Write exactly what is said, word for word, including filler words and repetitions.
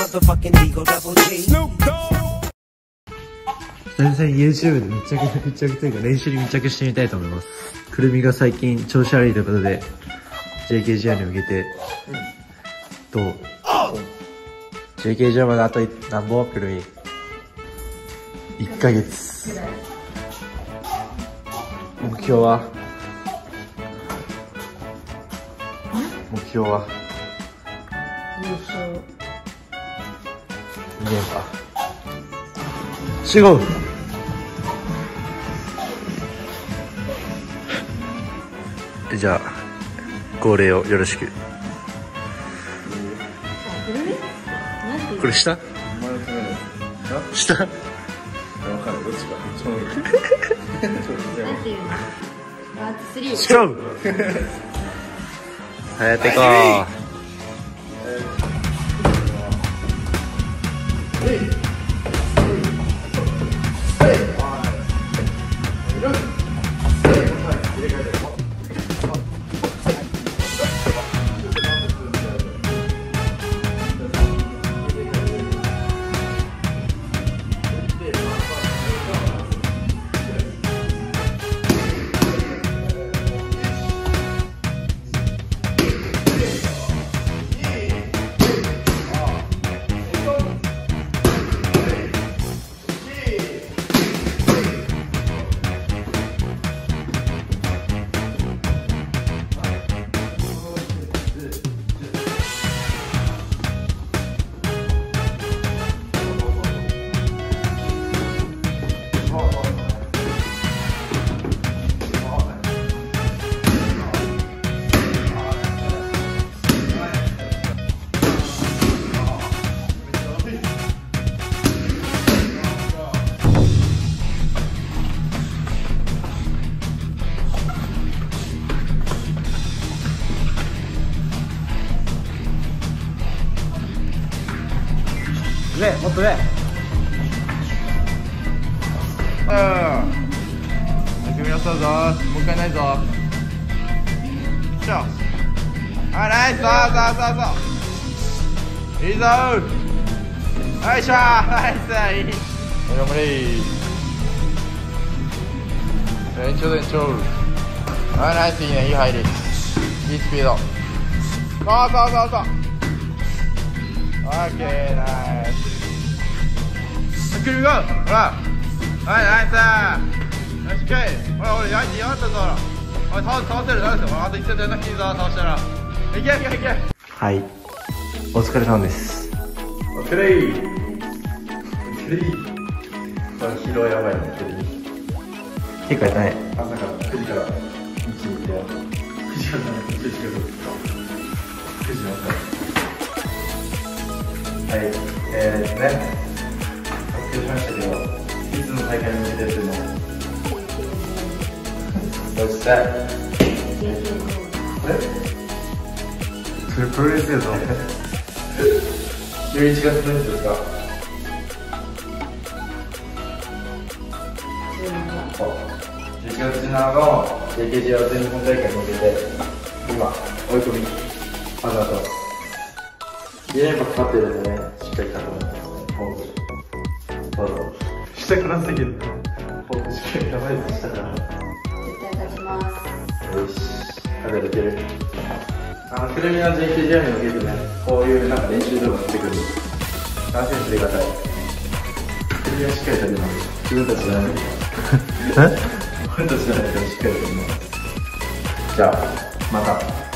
motherfucking Eagle Double G. 久々に YouTube で密着、密着というか練習に密着してみたいと思います。くるみが最近調子悪いということで ジェイケージェー に向けて、どう ジェイケージェー まであと何本くるみいっかげつ。目標は目標は優勝。 にねんか集合。じゃあ号令をよろしく。これ下下わかる、どっちかちょうどなんていうの？ワンツースリー。 勝負。はやっていこう。 上、もっと上。 ああ、組み合わせだぞ。もう一回ないぞ。よいしょ。あ、ナイス。そうそうそうそう。いいぞ。よいしょ。ナイス。いい。頑張れ。延長で延長。あ、ナイス。いいね。いい入り。いいスピード。そうそうそうそう。オッケー、ナイス。くるみゴー。ほら。はい、ナイス。よし、ケイ。ほら、俺、やりやったぞ。おい、倒倒せる、倒せる。あといっセットやんなくていいぞ、倒したら。いけいけいけ。 はい、お疲れ様です。 お疲れい。お疲れい。これ、疲労やばいね、 結構やったね。 朝からくじからいちに行って、くじからじゅういちからくじまで。はい、えーとね、発表しましたけど、いつの大会に向けてっていうのを、そして、えそれプロレスやぞ。じゅういちがつのいつですか？じゅういちがつじゅうしちにちの ジェイケージェー 全日本大会に向けて、今、追い込み、わざと。にねんもかかってるんでね、しっかり勝ってもらいますね。どうぞ。下からすぎる。フォークしっかりやばいです、下から。 絶対勝ちます。 よし、勝てるいける。あの、くるみの ジェイケージェー に向けてね、こういうなんか練習動画が出てくるんで、楽しみにしてください。くるみはしっかりやります。自分たちじゃない。え？自分たちじゃないからしっかりやります。じゃあ、また。